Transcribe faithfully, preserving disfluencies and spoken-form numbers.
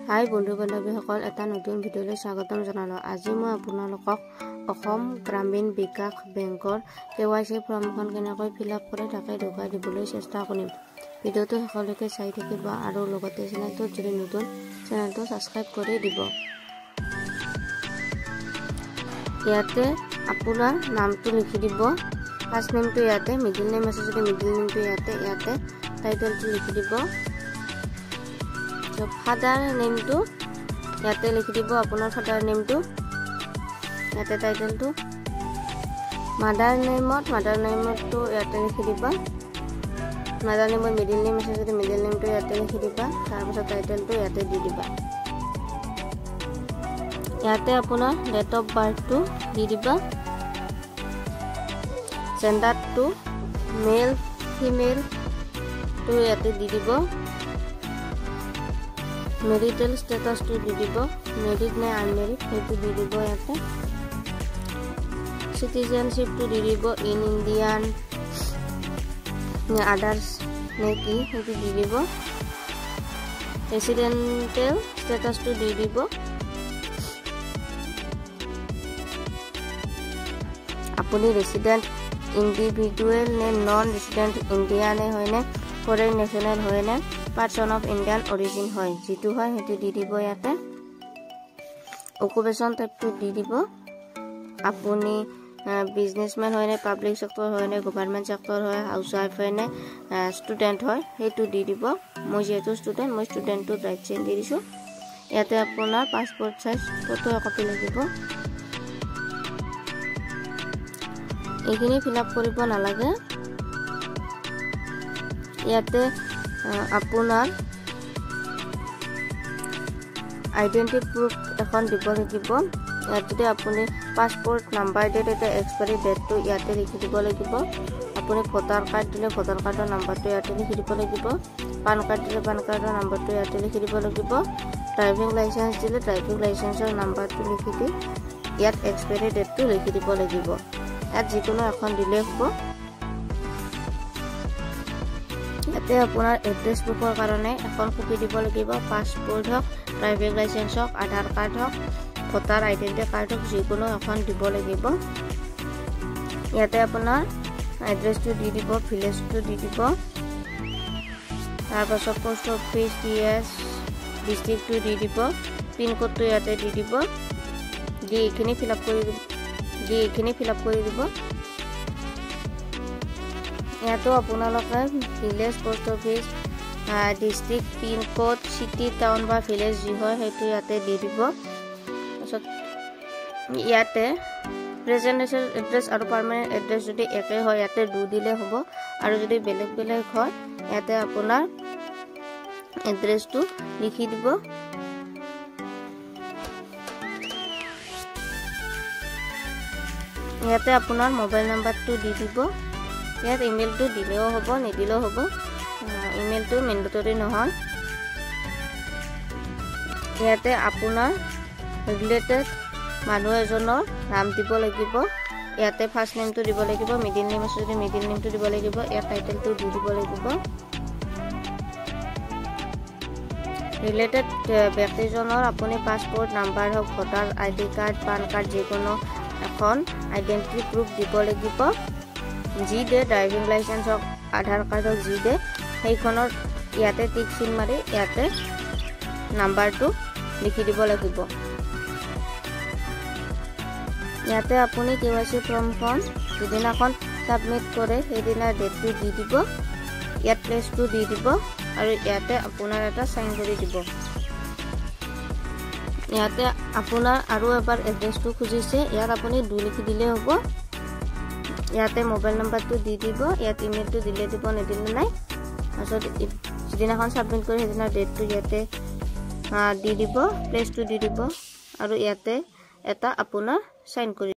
হাই বন্ধু বান্ধৱীসকল, এটা নতুন ভিডিঅ'লৈ স্বাগতম জনালোঁ। আজি মই আপোনালোকক অসম গ্ৰামীণ বিকাশ বেংকৰ কে ৱাই চি ফৰ্মখন কেনেকৈ ফিল আপ কৰে তাকে দেখুৱাই দিবলৈ চেষ্টা কৰিম। ভিডিঅ'টো শেষলৈকে চাই থাকিব আৰু লগতে চেনেলটোত যদি নতুন চেনেলটো ছাবস্ক্ৰাইব কৰি দিব। ইয়াতে আপোনাৰ নামটো লিখি দিব। ফাৰ্ষ্ট নেমটো ইয়াতে, মিডিল নেম আছে যদি মিডিল নেমটো ইয়াতে, ইয়াতে টাইটেলটো লিখি দিব। ফাদাৰ নেমটো ইয়াতে লিখি দিব, আপোনাৰ ফাদাৰ নেমটো ইয়াতে, টাইটেলটো মাদাৰ নেমত মাদাৰ নেমটো ইয়াতে লিখি দিবা। মাদাৰ নেমত মিডিল নেম আছে যদি মিডিল নেমটো ইয়াতে লিখি দিবা। তাৰপিছত টাইটেলটো ইয়াতে দি দিবা। ইয়াতে আপোনাৰ ডেট অফ বাৰ্থটো দি দিবা। জেণ্ডাৰটো মেল ফিমেলটো ইয়াতে দি দিব। মেৰিটেল ষ্টেটাছটো দি দিব, মেৰিড নে আনমেৰিড সেইটো দি দিব। ইয়াতে চিটিজেনশ্বিপটো দি দিব, ইন ইণ্ডিয়ান নে আদাৰ্ছ নে কি সেইটো দি দিব। ৰেচিডেণ্টেল ষ্টেটাছটো দি দিব। আপুনি ৰেচিডেণ্ট ইণ্ডিভিজুৱেল নে নন ৰেচিডেণ্ট ইণ্ডিয়ানে হয়নে, ফৰেইন নেশ্যনেল হয়নে, পাৰ্চন অফ ইণ্ডিয়ান অৰিজিন হয়, যিটো হয় সেইটো দি দিব। ইয়াতে অকুপেশ্যন টাইপটো দি দিব। আপুনি বিজনেছমেন হয়নে, পাব্লিক চেক্টৰ হয়নে, গভৰ্ণমেণ্ট চেক্টৰ হয়, হাউচ ৱাইফ হয়নে, ষ্টুডেণ্ট হয় সেইটো দি দিব। মই যিহেতু ষ্টুডেণ্ট, মই ষ্টুডেণ্টটোত ৰাইট চাইন দি দিছোঁ। ইয়াতে আপোনাৰ পাছপৰ্ট চাইজ ফটো একপি লাগিব। এইখিনি ফিল আপ কৰিব নালাগে। ইয়াতে আপোনাৰ আইডেণ্টি প্ৰুফ এখন দিব লাগিব। ইয়াত যদি আপুনি পাছপৰ্ট নাম্বাৰ দিয়ে তেতিয়া এক্সপায়াৰী ডেটটো ইয়াতে লিখি দিব লাগিব। আপুনি ভোটাৰ কাৰ্ড দিলে ভোটাৰ কাৰ্ডৰ নাম্বাৰটো ইয়াতে লিখি দিব লাগিব। পান কাৰ্ড দিলে পান কাৰ্ডৰ নাম্বাৰটো ইয়াতে লিখি দিব লাগিব। ড্ৰাইভিং লাইচেঞ্চ দিলে ড্ৰাইভিং লাইচেঞ্চৰ নাম্বাৰটো লিখি দি ইয়াত এক্সপায়াৰী ডেটটো লিখি দিব লাগিব। ইয়াত যিকোনো এখন দিলেই হ'ব। ইয়াতে আপোনাৰ এড্ৰেছ প্ৰুফৰ কাৰণে এখন কপি দিব লাগিব। পাছপৰ্ট হওক, ড্ৰাইভিং লাইচেঞ্চ হওক, আধাৰ কাৰ্ড হওক, ভোটাৰ আইডেণ্টি কাৰ্ড হওক, যিকোনো এখন দিব লাগিব। ইয়াতে আপোনাৰ এড্ৰেছটো দি দিব, ভিলেজটো দি দিব। তাৰপাছত পোষ্ট অফিচ, পি এছ, ডিষ্ট্ৰিক্টটো দি দিব, পিনক'ডটো ইয়াতে দি দিব। দি এইখিনি ফিল আপ কৰি দিব দি এইখিনি ফিল আপ কৰি দিব। ইয়াতো আপোনালোকে village, post office, district, pin code, city, town বা ভিলেজ যি হয় সেইটো ইয়াতে দি দিব। তাৰপিছত ইয়াতে প্ৰেজেণ্টেশ্যন এড্ৰেছ আৰু পাৰ্মানেণ্ট এড্ৰেছ যদি একে হয় ইয়াতে দু দিলে হ'ব, আৰু যদি বেলেগ বেলেগ হয় ইয়াতে আপোনাৰ এড্ৰেছটো লিখি দিব। ইয়াতে আপোনাৰ মোবাইল নাম্বাৰটো দি দিব। ইয়াত ইমেইলটো দিলেও হ'ব, নিদিলেও হ'ব। ইমেইলটো মেণ্ডেটৰী নহয়। ইয়াতে আপোনাৰ ৰিলেটেড মানুহ এজনৰ নাম দিব লাগিব। ইয়াতে ফাৰ্ষ্ট নেমটো দিব লাগিব, মিডিল নেম আছে যদি মিডিল নেমটো দিব লাগিব। ইয়াত টাইটেলটো দি দিব লাগিব। ৰিলেটেড ব্যক্তিজনৰ আপুনি পাছপৰ্ট নাম্বাৰ হওক, voter I D card, PAN card, যিকোনো এখন আইডেণ্টি প্ৰুফ দিব লাগিব। যি দে ড্ৰাইভিং লাইচেঞ্চ হওক, আধাৰ কাৰ্ড হওক, যি দে সেইখনৰ ইয়াতে টিক চিন মাৰি ইয়াতে নাম্বাৰটো লিখি দিব লাগিব। ইয়াতে আপুনি কে ৱাই চি ফৰ্মখন যিদিনাখন ছাবমিট কৰে সেইদিনা ডেটটো দি দিব। ইয়াত প্লেচটো দি দিব আৰু ইয়াতে আপোনাৰ এটা চাইন কৰি দিব। ইয়াতে আপোনাৰ আৰু এবাৰ এড্ৰেছটো খুজিছে, ইয়াত আপুনি দু লিখি দিলেই হ'ব। ইয়াতে মোবাইল নাম্বাৰটো দি দিব। ইয়াত ইমেইলটো দিলে দিব, নিদিলে নাই। তাৰপিছত যিদিনাখন ছাবমিট কৰে সেইদিনা ডেটটো ইয়াতে দি দিব, প্লেচটো দি দিব, আৰু ইয়াতে এটা আপোনাৰ চাইন কৰি